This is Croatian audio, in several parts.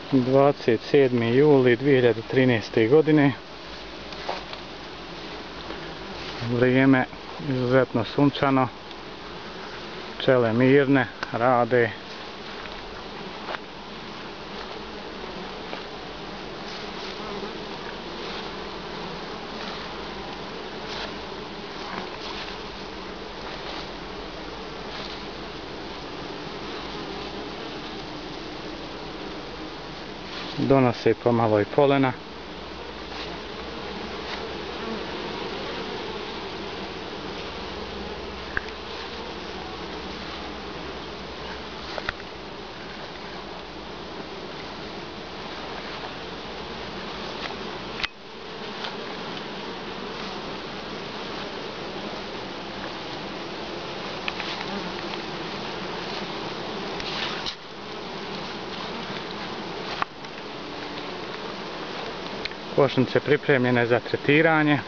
27. juli 2013. godine. Vrijeme izuzetno sunčano, pčele mirne, rade. Donose pomalo i polena. Košnice pripremljene za tretiranje.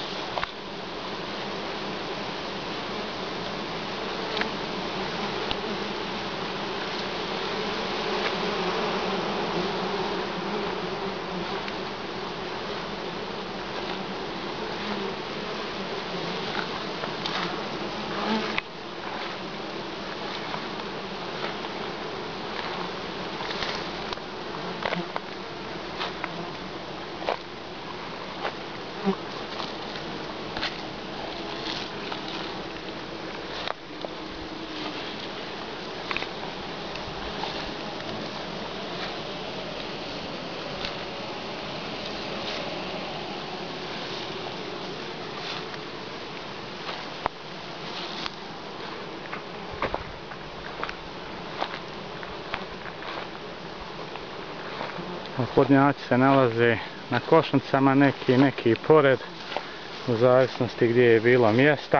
Oplodnjaci se nalaze na košnicama, neki pored, u zavisnosti gdje je bilo mjesta.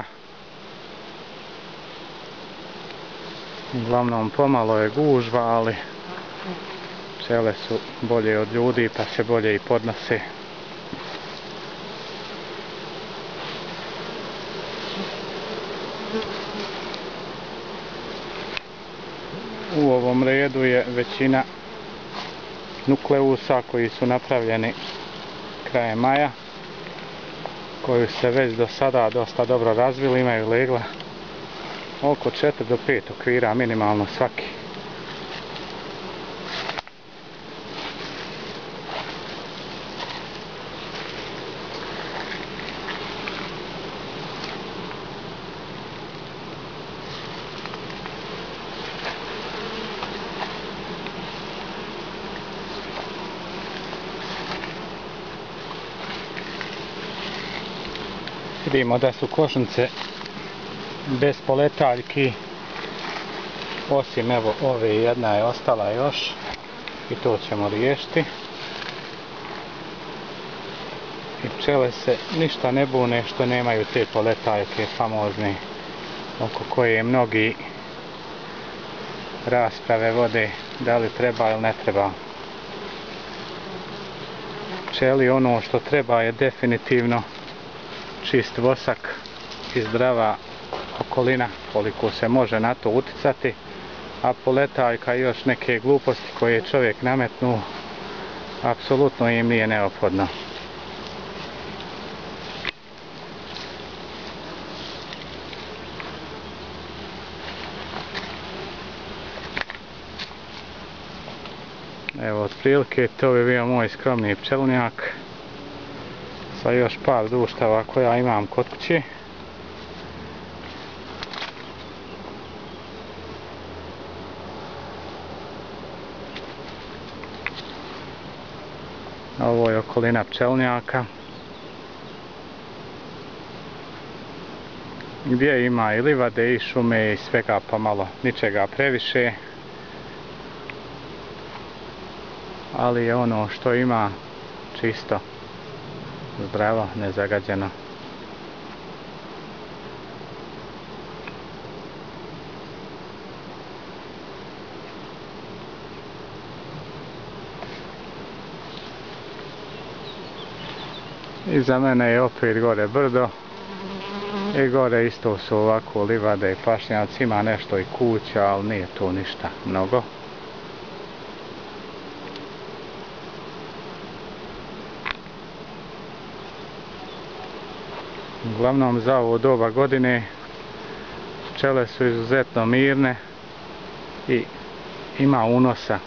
Uglavnom pomalo je gužva, ali pčele su bolje od ljudi pa se bolje i podnose. U ovom redu je većina nukleusa koji su napravljeni krajem maja, koji se već do sada dosta dobro razvili, imaju legla oko 4 do 5 okvira minimalno svaki. Vidimo da su košnice bez poletaljki, osim evo ove, jedna je ostala još i to ćemo riješiti. I pčele se ništa ne bune što nemaju te poletaljke famozne, oko koje mnogi rasprave vode da li treba ili ne treba. Pčeli ono što treba je definitivno čist vosak i zdrava okolina, koliko se može na to uticati, a poletaljka i još neke gluposti koje je čovjek nametnuo apsolutno im nije neophodno. Evo, otprilike to bi bio moj skromni pčelnjak sa još par društava koja imam kod kuće. Ovo je okolina pčelnjaka, gdje ima i livade i šume i svega pomalo, ničega previše, ali je ono što ima čisto, zdravo, nezagađeno. Iza mene je opet gore brdo i gore isto su ovako livade i pašnjaci, ima nešto i kuća, ali nije to ništa mnogo. Uglavnom za ovo doba godine pčele su izuzetno mirne i ima unosa.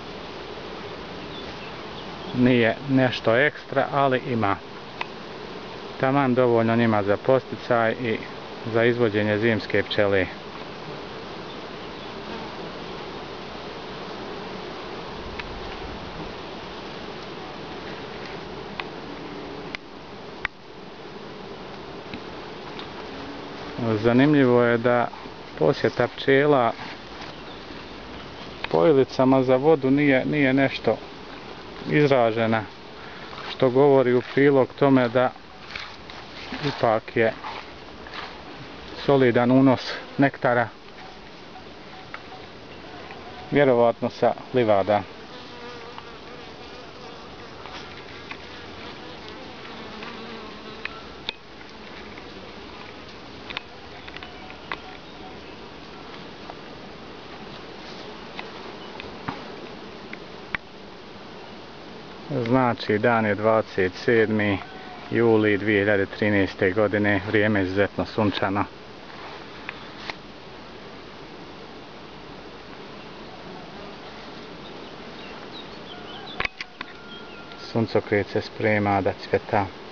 Nije nešto ekstra, ali ima. Taman dovoljno njima za posticaj i za izvođenje zimske pčele. Zanimljivo je da posjeta pčela pojilicama za vodu nije nešto izražena, što govori u prilog tome da ipak je solidan unos nektara, vjerovatno sa livada. Znači, dan je 27. juli 2013. godine, vrijeme je izuzetno sunčano. Suncokret se sprema da cvjeta.